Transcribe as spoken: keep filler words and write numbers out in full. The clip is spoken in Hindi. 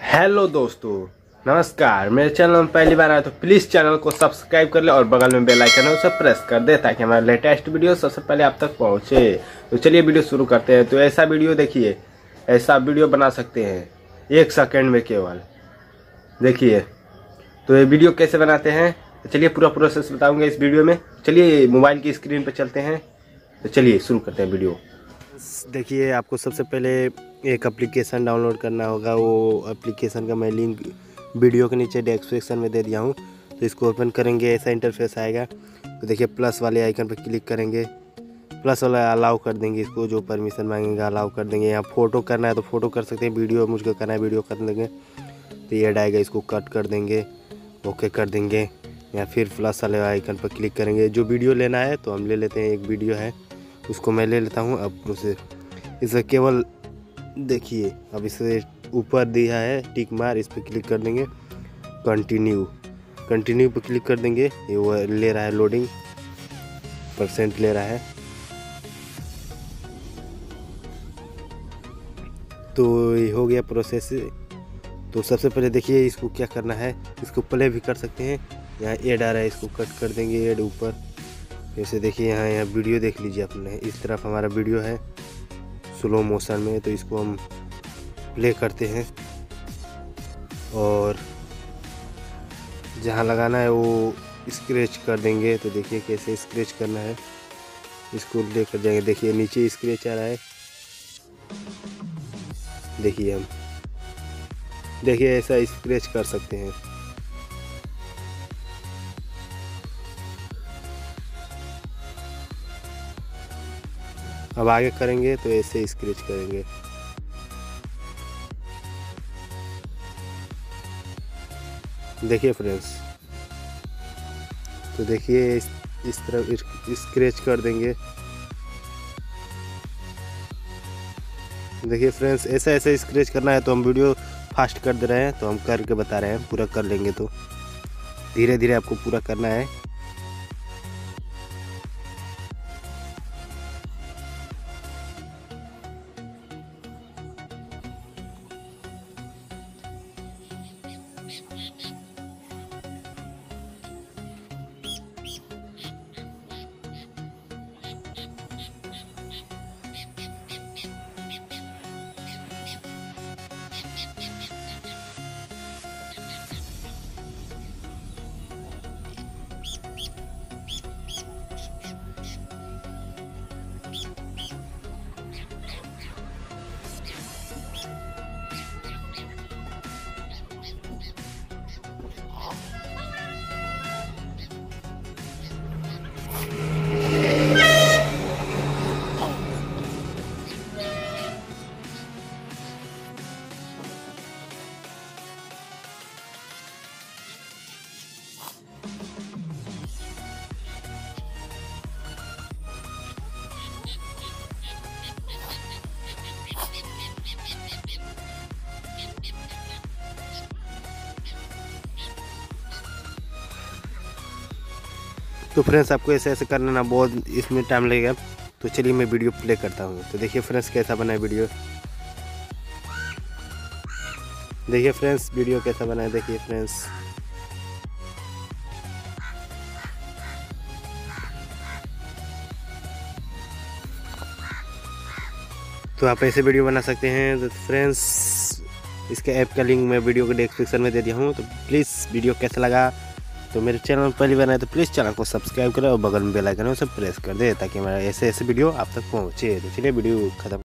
हेलो दोस्तों, नमस्कार। मेरे चैनल में पहली बार आए तो प्लीज़ चैनल को सब्सक्राइब कर ले और बगल में बेल आइकन है उसे प्रेस कर दे ताकि हमारा लेटेस्ट वीडियो सबसे पहले आप तक पहुंचे। तो चलिए वीडियो शुरू करते हैं। तो ऐसा वीडियो देखिए, ऐसा वीडियो बना सकते हैं एक सेकेंड में केवल। देखिए तो ये वीडियो कैसे बनाते हैं, तो चलिए पूरा प्रोसेस बताऊंगा इस वीडियो में। चलिए मोबाइल की स्क्रीन पर चलते हैं, तो चलिए शुरू करते हैं वीडियो। देखिए आपको सबसे पहले एक एप्लीकेशन डाउनलोड करना होगा। वो एप्लीकेशन का मैं लिंक वीडियो के नीचे डिस्क्रिप्शन में दे दिया हूँ। तो इसको ओपन करेंगे, ऐसा इंटरफेस आएगा। तो देखिए प्लस वाले आइकन पर क्लिक करेंगे, प्लस वाला अलाउ कर देंगे। इसको जो परमिशन मांगेगा अलाउ कर देंगे। यहाँ फ़ोटो करना है तो फ़ोटो कर सकते हैं, वीडियो मुझको करना है वीडियो कर देंगे। तो ये ऐड आएगा, इसको कट कर देंगे, ओके कर देंगे। या फिर प्लस वाले आइकन पर क्लिक करेंगे। जो वीडियो लेना है तो हम ले लेते हैं, एक वीडियो है उसको मैं ले लेता हूँ। अब उसे इसे केवल देखिए, अब इसे ऊपर दिया है टिक मार, इस पर क्लिक कर देंगे। कंटिन्यू कंटिन्यू पर क्लिक कर देंगे। ये वो ले रहा है, लोडिंग परसेंट ले रहा है। तो ये हो गया प्रोसेस। तो सबसे पहले देखिए इसको क्या करना है, इसको प्ले भी कर सकते हैं। यहाँ ऐड आ रहा है, इसको कट कर देंगे ऐड ऊपर। जैसे देखिए यहाँ यहाँ वीडियो देख लीजिए आपने, इस तरफ हमारा वीडियो है स्लो मोशन में। तो इसको हम प्ले करते हैं और जहाँ लगाना है वो स्क्रैच कर देंगे। तो देखिए कैसे स्क्रैच करना है, इसको लेकर जाएंगे। देखिए नीचे स्क्रैच आ रहा है, देखिए हम देखिए ऐसा स्क्रैच कर सकते हैं। अब आगे करेंगे तो ऐसे स्क्रैच करेंगे। देखिए फ्रेंड्स, तो देखिए इस, इस तरह स्क्रैच कर देंगे। देखिए फ्रेंड्स, ऐसा ऐसा स्क्रैच करना है। तो हम वीडियो फास्ट कर दे रहे हैं, तो हम करके बता रहे हैं, पूरा कर लेंगे। तो धीरे धीरे आपको पूरा करना है। तो फ्रेंड्स आपको ऐसे ऐसे करना ना, बहुत इसमें टाइम लगेगा। तो चलिए मैं वीडियो प्ले करता हूँ। तो देखिए फ्रेंड्स कैसा बना है वीडियो। देखिए फ्रेंड्स वीडियो कैसा बना है, देखिए फ्रेंड्स। तो आप ऐसे वीडियो बना सकते हैं। तो फ्रेंड्स इसके ऐप का लिंक मैं वीडियो के डिस्क्रिप्शन में दे दिया हूँ। तो प्लीज़ वीडियो कैसा लगा, तो मेरे चैनल पहली बार आए तो प्लीज़ चैनल को सब्सक्राइब करें और बगल में बेल आइकन है उसे प्रेस कर दे ताकि हमारा ऐसे ऐसे वीडियो आप तक पहुँचे। तो चलिए वीडियो खत्म।